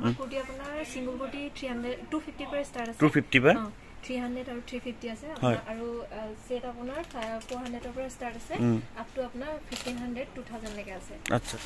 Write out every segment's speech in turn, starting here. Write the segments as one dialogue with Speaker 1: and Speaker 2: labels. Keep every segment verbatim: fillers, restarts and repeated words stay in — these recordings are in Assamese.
Speaker 1: আমাৰ কুৰ্তি আপোনাৰ single kurti three hundred two fifty পৰা ষ্টাৰ্ট আছে
Speaker 2: two fifty পৰা
Speaker 1: three hundred আৰু three fifty আছে আৰু সেট আপোনাৰ four hundred পৰা ষ্টাৰ্ট আছে আপ টু আপোনাৰ fifteen hundred two thousand লৈকে আছে
Speaker 2: আচ্ছা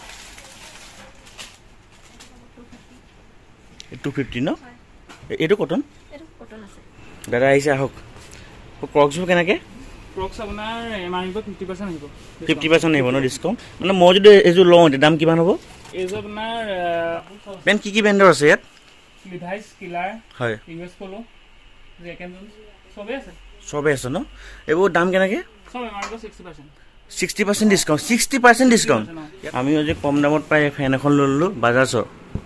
Speaker 2: two fifty ন এটো কটন
Speaker 1: এটো কটন আছে
Speaker 2: দাদা আইছে আহক ক্ৰক্স কেনেকে
Speaker 3: ক্ৰক্স আপোনাৰ এমআৰপি fifty percent আহিব
Speaker 2: fifty percent আহিব ন ডিসকাউন্ট মানে মই যদি এজু লওঁ দাম কিমান হ'ব
Speaker 3: এজু আপোনাৰ
Speaker 2: পেন কি কি ব্ৰ্যান্ডৰ আছে ইয়াত
Speaker 3: লিভাইস কিলাৰ
Speaker 2: হয়
Speaker 3: US Polo Jack and Jones সবে আছে
Speaker 2: সবে আছে ন এবোৰ দাম কেনেকে
Speaker 3: সব MRP sixty percent
Speaker 2: sixty percent discount sixty percent discount আমি যে কম দামত পাই ফেন এখন ললো বাজাজৰ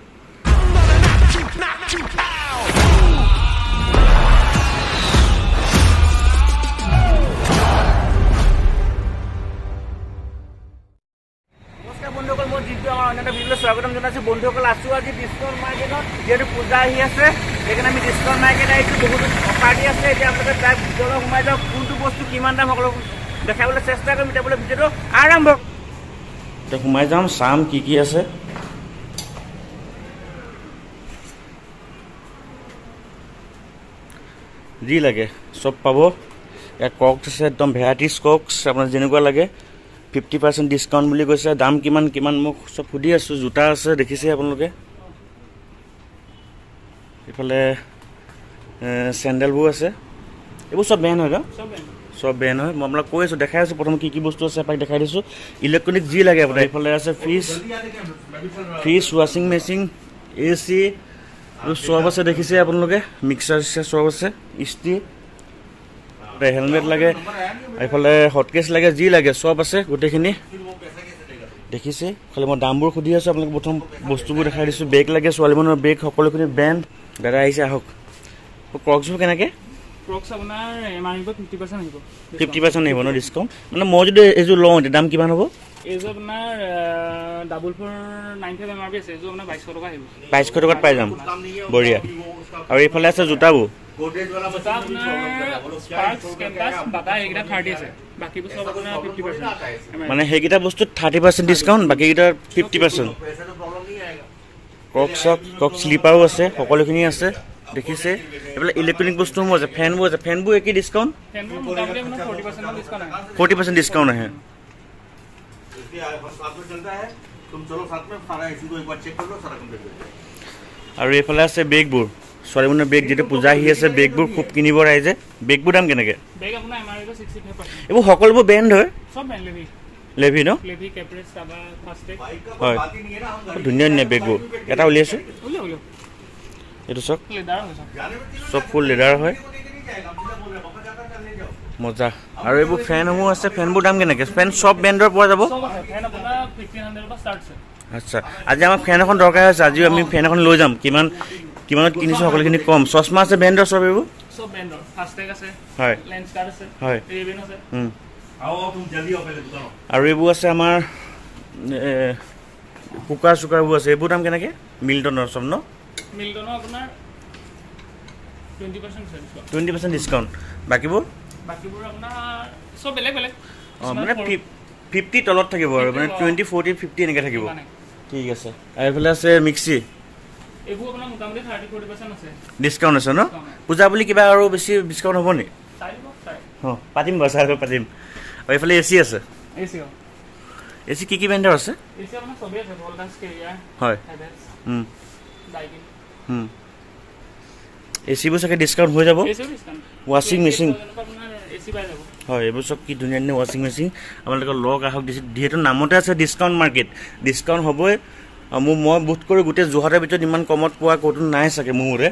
Speaker 2: বন্ধুসকল মই যিটো আমাৰ অন্য এটা ভিডিঅ'লৈ স্বাগতম জনাইছোঁ বন্ধুসকল আছোঁ আজি ডিছকাউণ্ট মাৰ্কেটত যিহেতু পূজা আহি আছে সেইকাৰণে আমি ডিছকাউণ্ট মাৰ্কেট আহিছোঁ বহুত অফাৰ দি আছে এতিয়া আপোনালোকে তাৰ ভিতৰত সোমাই যাওক কোনটো বস্তু কিমান দাম সকলো দেখাবলৈ চেষ্টা কৰিম এতিয়া বোলে ভিডিঅ'টো আৰম্ভ এতিয়া সোমাই যাম চাম কি কি আছে যি লাগে চব পাব ইয়াত ক্ৰক্স আছে একদম ভেৰাইটিজ ক্ৰক্স আপোনাৰ যেনেকুৱা লাগে fifty percent ডিসকাউন্ট বুলি কৈছে দাম কিমান কিমান মোক সব সুধি আছো জুতা আছে দেখিছে আপোনালোকে ইফালে স্যান্ডেলবোৰ আছে এইবোৰ সব ব্যান হয় ন
Speaker 3: সব ব্যান
Speaker 2: সব ব্যান হয় মই আপোনাক কৈ আছো দেখাই আছো প্ৰথম কি কি বস্তু আছে আপোনাক দেখাই দিছো ইলেক্ট্ৰনিক যি লাগে আপোনাৰ ইফালে আছে ফ্ৰিজ ফ্ৰিজ ৱাশ্বিং মেচিন এসি আৰু সব আছে দেখিছে আপোনালোকে মিক্সাৰ সব আছে ইস্ত্ৰি হেলমেট লাগে এইফালে হটকেছ লাগে যি লাগে সব আছে গোটেইখিনি দেখিছে খালি মই দামবোৰ সুধি আছো আপোনাক প্ৰথম বস্তুবোৰ দেখাই দিছো বেগ লাগে ছোৱালী মানুহৰ বেগ সকলোখিনি ব্ৰেণ্ড দাদা আহিছে আহক ক্ৰক্সবোৰ কেনেকে
Speaker 3: ক্ৰক্স আপোনাৰ এমআৰপি fifty percent আহিব
Speaker 2: fifty percent আহিব ন ডিসকাউন্ট মানে মই যদি এজু লওঁ দাম কিমান হ'ব
Speaker 3: এজু আপোনাৰ ডাবল ফৰ ninety এমআৰপি আছে এজু আপোনাৰ বাইশ টকা আহিব
Speaker 2: বাইশ টকাত পাই যাম বঢ়িয়া আৰু এইফালে আছে জোতাবোৰ
Speaker 3: গোডৰেজ वाला बता अपना स्पार्क्स कैंপাস बाटा एकटा thirty আছে বাকি সব আপোনাৰ fifty percent
Speaker 2: মানে হেগিটা বস্তু thirty percent ডিসকাউন্ট বাকি গিটা fifty percent ক্ৰক্স ক্ৰক্স স্লিপাৰো আছে সকলোখিনি আছে দেখিছে এফালে ইলেক্ট্ৰনিক বস্তুবোৰ আছে ফেনবোৰ আছে ফেনবোৰ একি ডিসকাউন্ট
Speaker 3: ফেনবোৰ মোটামুটি আপোনাৰ forty percent ডিসকাউন্ট আছে
Speaker 2: forty percent ডিসকাউন্ট আছে
Speaker 4: इसलिए साथ में चलता है तुम चलो साथ में सारा एसी को एक बार चेक कर लो सारा कंप्लीट हो
Speaker 2: আৰু এইফালে আছে বেগবোৰ ছোৱালী মানুহৰ বেগ যেটা পূজা আহি আছে বেগবোৰ খুব কিনিব ৰাইজে বেগবোৰ দাম কেনেকে
Speaker 3: বেগ আপোনাৰ এমআৰপি sixty-five percent
Speaker 2: এইবোৰ সকলোবোৰ ব্ৰেণ্ড হয়
Speaker 3: সব ব্ৰেণ্ড লেভি
Speaker 2: লেভি ন
Speaker 3: লেভি কেপ্ৰেছ টাবা ফাস্টেক
Speaker 2: হয় ধুনীয়া ধুনীয়া বেগবোৰ এটা উলিয়াইছে
Speaker 3: উলিয়া উলিয়া
Speaker 2: এইটো চব
Speaker 3: লেদাৰ হয়
Speaker 2: সব ফুল লেদাৰ হয় মজা আৰু এইবোৰ ফেনসমূহ আছে ফেনবোৰ দাম কেনেকে ফেন সব ব্ৰেণ্ডৰ পোৱা যাব
Speaker 3: সব ফেন আপোনাৰ fifteen hundred পৰা ষ্টাৰ্ট আছে
Speaker 2: আচ্ছা আজি আমাৰ ফেন এখন দৰকাৰ হৈছে আজি আমি ফেন এখন লৈ যাম কিমান কিমানত কিনিছো সকলোখিনি কম চশমা আছে ব্ৰেণ্ডৰ সব এইবোৰ
Speaker 3: সব ব্ৰেণ্ডৰ ফাস্টেক আছে
Speaker 2: হয়
Speaker 3: লেন্স কাৰ্ড আছে
Speaker 2: হয়
Speaker 3: ৰেভেন আছে
Speaker 2: হুম
Speaker 4: आओ तुम जल्दी आओ पहले दुकान
Speaker 2: আৰু এইবোৰ আছে আমাৰ কুকাৰ চুকাৰবোৰ আছে এইবোৰ দাম কেনেকে মিল্টনৰ সব ন
Speaker 3: মিল্টনৰ আপোনাৰ twenty percent discount
Speaker 2: twenty percent discount বাকিবোৰ
Speaker 3: বাকিবোৰ আপোনাৰ সব বেলেগ বেলেগ
Speaker 2: অ মানে fifty তলত থাকিব আৰু মানে twenty forty fifty এনেকে থাকিব ঠিক আছে আৰু এইফালে আছে মিক্সি
Speaker 3: এইবোৰ আপোনাৰ মোটামুটি thirty forty percent আছে
Speaker 2: ডিসকাউন্ট আছে ন পূজা বুলি কিবা আৰু বেছি ডিসকাউন্ট হ'ব নি
Speaker 3: চাইব চাই
Speaker 2: হ পাতিম বছাৰ পাতিম আৰু এইফালে এসি আছে
Speaker 3: এসি
Speaker 2: এসি কি কি ব্ৰেণ্ডৰ আছে
Speaker 3: এসি আপোনাৰ সবে আছে ভলটাস কেৰিয়া
Speaker 2: হয়
Speaker 3: হেভেলছ
Speaker 2: হুম
Speaker 3: ডাইকিন
Speaker 2: হুম এসিবোৰ চাগে ডিসকাউন্ট হৈ যাব
Speaker 3: এসি ডিসকাউন্ট
Speaker 2: ৱাশ্বিং মেচিন
Speaker 3: আপোনাৰ এসি পাই যাব
Speaker 2: হয় এইবোৰ চব কি ধুনীয়া ধুনীয়া ৱাশ্বিং মেচিন আপোনালোকৰ লগ আহক দিছে যিহেতু নামতে আছে ডিসকাউন্ট মাৰ্কেট ডিসকাউন্ট হ'বই মোৰ মই বুট কৰি গোটেই জোহাৰৰ ভিতৰত ইমান কমত পোৱা ক'তো নাই চাগে মোৰে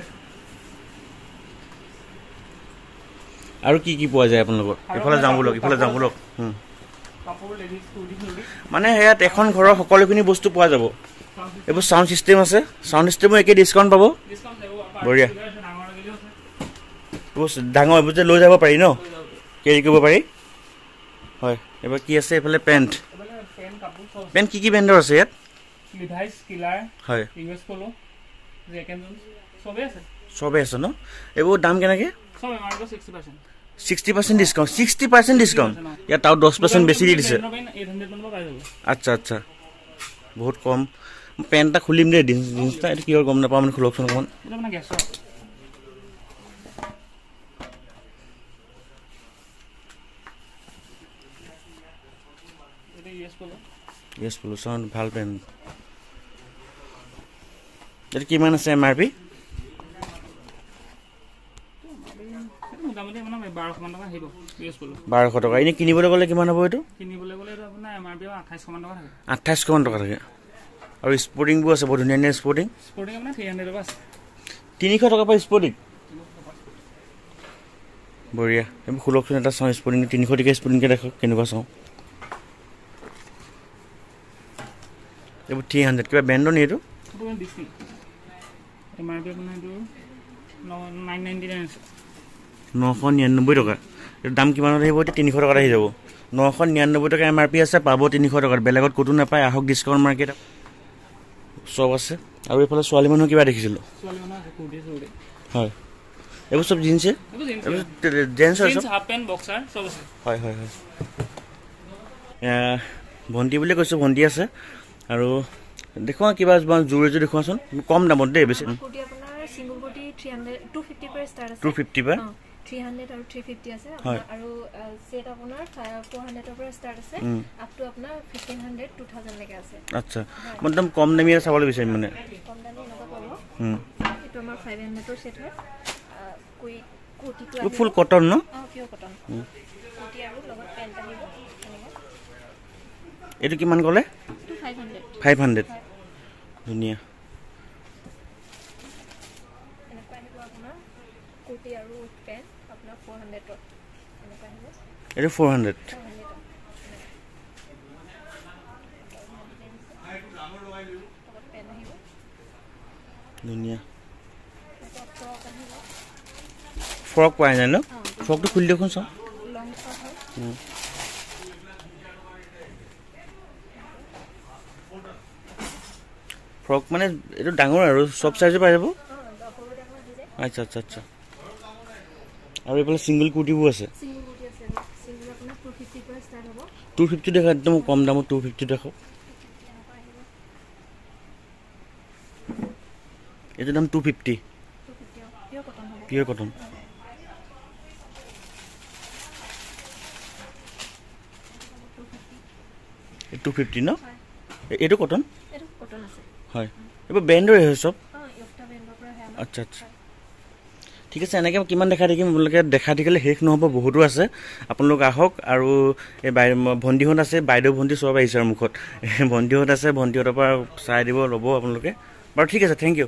Speaker 2: আৰু কি কি পোৱা যায় আপোনালোকৰ ইফালে যাম বলক ইফালে যাম বলক হুম
Speaker 3: কাপোৰ লেডিজ কুৰ্তি চুৰ্তি
Speaker 2: মানে ইয়াত এখন ঘৰৰ সকলোখিনি বস্তু পোৱা যাব এইবোৰ সাউন্ড সিস্টেম আছে সাউন্ড সিস্টেমো একে ডিসকাউন্ট পাব
Speaker 3: ডিসকাউন্ট দেব
Speaker 2: বঢ়িয়া
Speaker 3: ডাঙৰ লাগিলেও আছে
Speaker 2: এইবোৰ ডাঙৰ এইবোৰ যে লৈ যাব পাৰি ন কেৰি কৰিব পাৰি হয় এবাৰ কি আছে এইফালে পেণ্ট
Speaker 3: পেন কাপোৰ সব
Speaker 2: পেণ্ট কি কি ব্ৰেণ্ডৰ আছে ইয়াত
Speaker 3: লিভাইস কিলাৰ
Speaker 2: হয়
Speaker 3: US Polo Jack and Jones সবে আছে
Speaker 2: সবে আছে ন এইবোৰ দাম কেনেকে
Speaker 3: সব MRP sixty percent
Speaker 2: sixty percent discount sixty percent discount ইয়াত আৰু ten percent বেছি দি দিছে
Speaker 3: eight hundred মান পাই যাব
Speaker 2: আচ্ছা আচ্ছা বহুত কম পেণ্টটা খুলিম দেই জিন্স জিন্সটা এইটো কিহৰ গম নাপাওঁ মানে খোলকচোন অকণমান
Speaker 3: এটা মানে গেছৰ এটা ইয়েস পলো
Speaker 2: ইয়েস পলো সাউন্ড ভাল পেণ্ট এইটো কিমান আছে এম আৰ পি
Speaker 3: মোটামুটি মানে বাৰশ মান টকা আহিব ইয়েস পলো
Speaker 2: বাৰশ টকা এনে কিনিবলৈ গ'লে কিমান হ'ব এইটো
Speaker 3: কিনিবলৈ গ'লে এইটো আপোনাৰ এম আৰ পি আঠাইছশ মান টকা থাকে
Speaker 2: আঠাইছশ মান টকা থাকে আৰু স্পৰ্টিংবোৰ আছে বহুত ধুনীয়া ধুনীয়া স্পৰ্টিং
Speaker 3: স্পৰ্টিং আপোনাৰ থ্ৰী হাণ্ড্ৰেড টকা আছে
Speaker 2: তিনিশ টকা পাই স্পৰ্টিং বঢ়িয়া এইবোৰ খোলকচোন এটা চাওঁ স্পৰ্টিং তিনিশ টকীয়া স্পৰ্টিংকে দেখক কেনেকুৱা চাওঁ এইবোৰ থ্ৰী হাণ্ড্ৰেড কিবা ব্ৰেণ্ডৰ নি এইটো
Speaker 3: ডিস্কি এম আৰ পি আপোনাৰ এইটো নাইন নাইণ্টি নাইন আছে
Speaker 2: নশ নিৰান্নব্বৈ টকা এইটো দাম কিমানত আহিব এতিয়া তিনিশ টকাত আহি যাব নশ নিৰান্নব্বৈ টকা এম আৰ পি আছে পাব তিনিশ টকাত বেলেগত ক'তো নাপায় আহক ডিছকাউণ্ট মাৰ্কেট চব আছে আৰু এইফালে ছোৱালী মানুহ কিবা দেখিছিলোঁ হয় এইবোৰ চব জিন্সে জেন্সৰ চব হয় হয় হয় ভণ্টি বুলি কৈছোঁ ভণ্টি আছে আৰু দেখুৱা কিবা জোৰ এযোৰ দেখুৱাচোন কম দামত দেই বেছি টু ফিফটি পাই
Speaker 1: থ্ৰী হাণ্ড্ৰেড আৰু থ্ৰী ফিফটি আছে আৰু সেট আপোনাৰ ফ'ৰ হাণ্ড্ৰেডৰ পৰা ষ্টাৰ্ট আছে আপ টু আপোনাৰ ফিফটিন হাণ্ড্ৰেড টু থাউজেণ্ডলৈকে আছে
Speaker 2: আচ্ছা মই একদম কম দামী চাবলৈ বিচাৰিম মানে
Speaker 1: কম দামী এনেকুৱা পাব এইটো আমাৰ ফাইভ হাণ্ড্ৰেডৰ ছেট হয় কুৰ্তিটো
Speaker 2: ফুল কটন ন
Speaker 1: অঁ পিয়'ৰ কটন কুৰ্তি আৰু লগত পেণ্ট আহিব
Speaker 2: এইটো কিমান ক'লে
Speaker 1: ফাইভ হাণ্ড্ৰেড
Speaker 2: ফাইভ হাণ্ড্ৰেড ধুনীয়া
Speaker 1: এনেকুৱা আহিব আপোনাৰ কুৰ্তি আৰু পেণ্ট আপোনাৰ ফ'ৰ হাণ্ড্ৰেডত এনেকুৱা আহিব
Speaker 2: এইটো ফ'ৰ হাণ্ড্ৰেড ধুনীয়া ফ্ৰক পোৱা যায় ন ফ্ৰকটো খুলি দিয়কচোন চাওঁ ফ্ৰক মানে এইটো ডাঙৰ আৰু চব চাইজৰ পাই যাব আচ্ছা আচ্ছা আচ্ছা আৰু এইফালে ছিংগল কুৰ্তিবোৰ আছে টু ফিফটি দেখা একদম কম দামত টু ফিফটি দেখাওক এইটোৰ দাম two fifty pure cotton two fifty ন এইটো কটন হয় এইবোৰ ব্ৰেণ্ডৰে হয় চব আচ্ছা আচ্ছা ঠিক আছে এনেকৈ কিমান দেখা দেখিম আপোনালোকে দেখা দেখিলে শেষ নহ'ব বহুতো আছে আপোনালোক আহক আৰু এই বাই ভণ্টিহঁত আছে বাইদেউ ভণ্টি চব আহিছে আৰু মুখত ভণ্টিহঁত আছে ভণ্টিহঁতৰ পৰা চাই দিব ল'ব আপোনালোকে বাৰু ঠিক আছে থেংক ইউ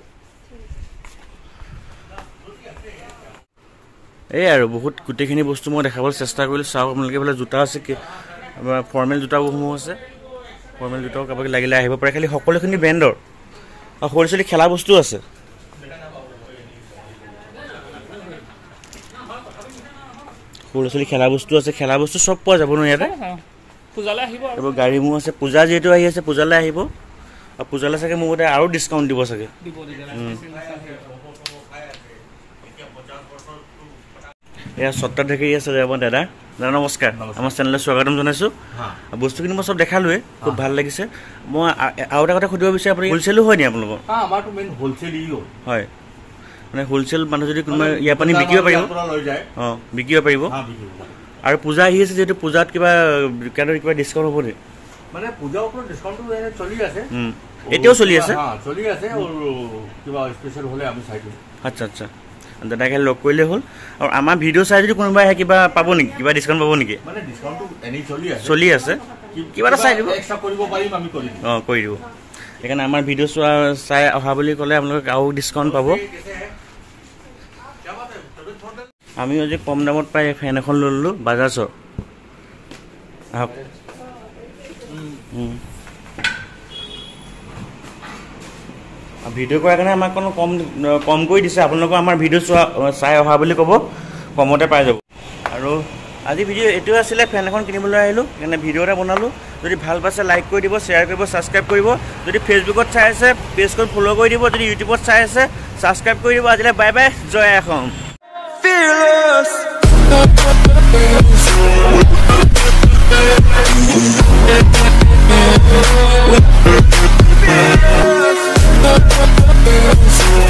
Speaker 2: এই আৰু বহুত গোটেইখিনি বস্তু মই দেখাবলৈ চেষ্টা কৰিলোঁ চাওক আপোনালোকে এইফালে জোতা আছে ফৰ্মেল জোতাসমূহ আছে ফৰ্মেল জোতাও কাৰোবাক লাগিলে আহিব পাৰে খালি সকলোখিনি ব্ৰেণ্ডৰ আৰু সৰু ছোৱালী খেলা বস্তু আছে সৰু ছোৱালী খেলা বস্তু আছে খেলা বস্তু চব পোৱা যাব ন ইয়াতে এইবোৰ গাড়ী মোৰ আছে পূজা যিহেতু আহি আছে পূজালৈ আহিব আৰু পূজালৈ চাগে মোৰ মতে আৰু ডিছকাউণ্ট দিব চাগে এয়া সত্তা ঢেকী আছে আমাৰ দাদা দাদা নমস্কাৰ আমাৰ চেনেলত স্বাগতম জনাইছোঁ বস্তুখিনি মই চব দেখালোৱে খুব ভাল লাগিছে মই আৰু এটা কথা সুধিব বিচাৰোঁ আপুনি হোলচেলো হয় নি আপোনালোকৰ
Speaker 4: আমাৰতো মেইন হোলচেল
Speaker 2: হয় মানে হোলচেল মানুহ যদি কোনোবা ইয়াৰ পৰা বিকিব পাৰিব অঁ বিকিব পাৰিব আৰু পূজা আহি আছে যিহেতু পূজাত কিবা কিবা ডিছকাউণ্ট হ'ব নেকি
Speaker 4: মানে পূজাৰ ওপৰত ডিছকাউণ্টটো চলি আছে
Speaker 2: এতিয়াও চলি আছে
Speaker 4: চলি আছে কিবা স্পেচিয়েল হ'লে আমি চাই দিম
Speaker 2: আচ্ছা আচ্ছা দাদাকে লগ কৰিলে হ'ল আৰু আমাৰ ভিডিঅ' চাই যদি কোনোবাই আহে কিবা পাব নেকি কিবা ডিছকাউণ্ট পাব নেকি
Speaker 4: মানে ডিছকাউণ্টটো এনেই চলি আছে
Speaker 2: চলি আছে কিবা এটা চাই দিব
Speaker 4: এক্সট্ৰা কৰিব পাৰিম আমি কৰি দিম
Speaker 2: অঁ কৰি দিব সেইকাৰণে আমাৰ ভিডিঅ' চোৱা চাই অহা বুলি ক'লে আপোনালোকে আৰু ডিছকাউণ্ট পাব আমি আজি কম দামত পাই ফেন এখন লৈ ল'লোঁ বাজাজৰ আহক ভিডিঅ' কৰাৰ কাৰণে আমাক অকণ কম কম কৰি দিছে আপোনালোকৰ আমাৰ ভিডিঅ' চোৱা চাই অহা বুলি ক'ব কমতে পাই যাব আৰু আজি ভিডিঅ' এইটোৱে আছিলে ফেন এখন কিনিবলৈ আহিলোঁ সেইকাৰণে ভিডিঅ' এটা বনালোঁ যদি ভাল পাইছে লাইক কৰি দিব শ্বেয়াৰ কৰিব ছাবস্ক্ৰাইব কৰিব যদি ফেচবুকত চাই আছে পেজখন ফ'ল' কৰি দিব যদি ইউটিউবত চাই আছে ছাবস্ক্ৰাইব কৰি দিব আজিলৈ bye bye Jay Assam Fearless
Speaker 5: We'll be right back.